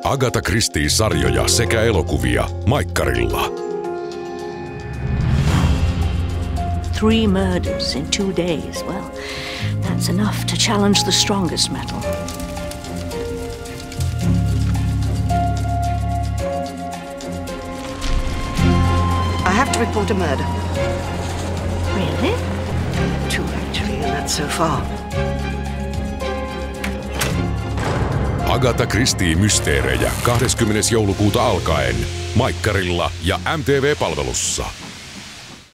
Agatha Christie-sarjoja sekä elokuvia Maikkarilla. 3 murders in 2 days. Well, that's enough to challenge the strongest metal. I have to report a murder. Really? 2 actually, and that's so far. Agatha Christie-mysteerejä 20. joulukuuta alkaen Maikkarilla ja MTV-palvelussa.